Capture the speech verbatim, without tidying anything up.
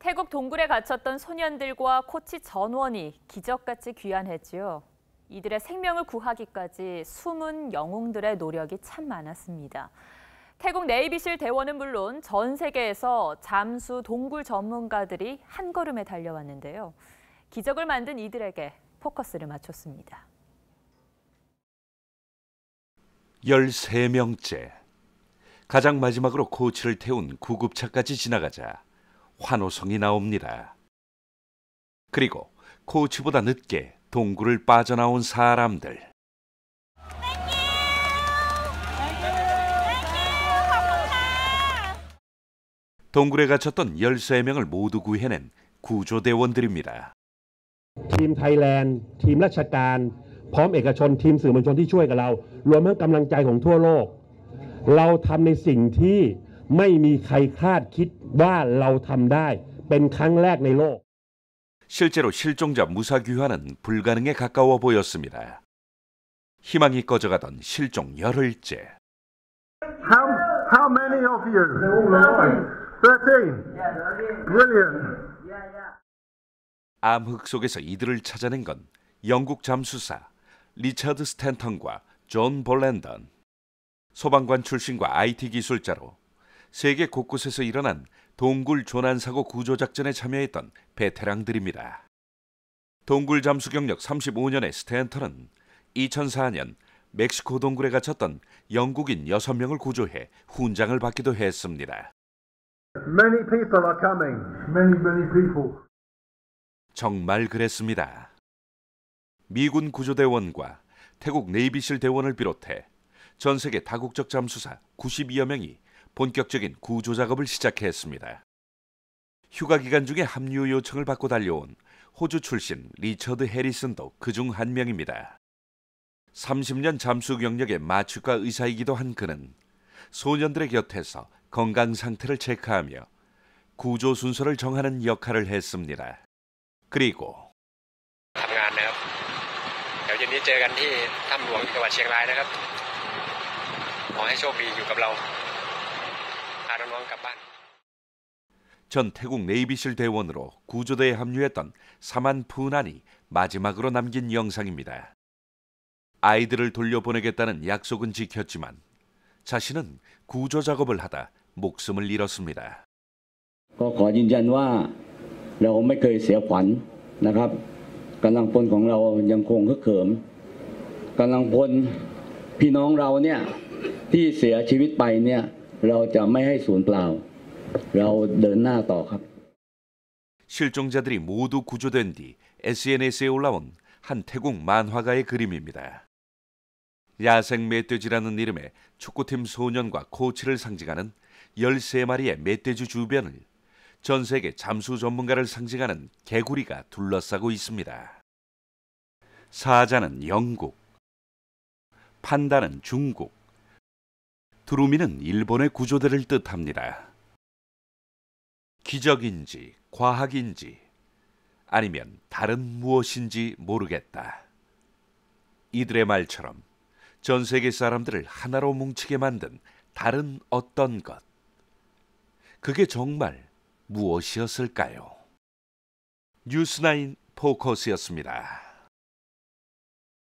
태국 동굴에 갇혔던 소년들과 코치 전원이 기적같이 귀환했지요. 이들의 생명을 구하기까지 숨은 영웅들의 노력이 참 많았습니다. 태국 네이비실 대원은 물론 전 세계에서 잠수 동굴 전문가들이 한 걸음에 달려왔는데요. 기적을 만든 이들에게 포커스를 맞췄습니다. 열세 명째. 가장 마지막으로 코치를 태운 구급차까지 지나가자 환호성이 나옵니다. 그리고 코치보다 늦게 동굴을 빠져나온 사람들. 동굴에 갇혔던 열세 명을 모두 구해낸 구조대원들입니다. ทีมไทยแลนด์ทีมราชการพร้อมเอกชนทีมสื่อมวลชนที่ช่วยกับเรารวมทั้งกำลังใจของทั่วโลกเราทำในสิ่งที่ไม่มีใครคาดคิดว่าเราทำได้เป็นครั้งแรกในโลก 실제로 실종자 무사 귀환은 불가능에 가까워 보였습니다. 희망이 꺼져가던 실종 열흘째. How how many of you? thirteen. Brilliant. 암흑 속에서 이들을 찾아낸 건 영국 잠수사 리처드 스탠턴과 존 볼랜던. 소방관 출신과 아이티 기술자로 세계 곳곳에서 일어난 동굴 조난사고 구조작전에 참여했던 베테랑들입니다. 동굴 잠수 경력 삼십오 년의 스탠턴은 이천사 년 멕시코 동굴에 갇혔던 영국인 여섯 명을 구조해 훈장을 받기도 했습니다. Many people are coming. Many, many people. 정말 그랬습니다. 미군 구조대원과 태국 네이비실 대원을 비롯해 전 세계 다국적 잠수사 구십이여 명이 본격적인 구조 작업을 시작했습니다. 휴가 기간 중에 합류 요청을 받고 달려온 호주 출신 리처드 해리슨도 그중 한 명입니다. 삼십 년 잠수 경력의 마취과 의사이기도 한 그는 소년들의 곁에서 건강 상태를 체크하며 구조 순서를 정하는 역할을 했습니다. 그리고 ทำงานนะครับเดี๋ยวเย็นนี้เจอกันที่ถ้ำหลวงจังหวัดเชียงรายนะครับขอให้โชคดีอยู่กับเราพาน้องๆกลับบ้าน 전 태국 네이비실 대원으로 구조대에 합류했던 사만 푸난이 마지막으로 남긴 영상입니다. 아이들을 돌려보내겠다는 약속은 지켰지만 자신은 구조 작업을 하다 목숨을 잃었습니다. ก็ขอยืนยันว่าเราไม่เคยเสียขวัญนะครับกำลังพลของเรายังคงฮึกเหิมกำลังพลพี่น้องเราเนี่ยที่เสียชีวิตไปเนี่ยเราจะไม่ให้สูญเปล่าเราเดินหน้าต่อครับ 실종자들이 모두 구조된 뒤 에스엔에스에 올라온 한 태국 만화가의 그림입니다. 야생 멧돼지라는 이름의 축구팀 소년과 코치를 상징하는 열세 마리의 멧돼지 주변을 전 세계 잠수 전문가를 상징하는 개구리가 둘러싸고 있습니다. 사자는 영국, 판다는 중국, 두루미는 일본의 구조대를 뜻합니다. 기적인지 과학인지 아니면 다른 무엇인지 모르겠다. 이들의 말처럼 전 세계 사람들을 하나로 뭉치게 만든 다른 어떤 것. 그게 정말 무엇이었을까요? 뉴스나인 포커스였습니다.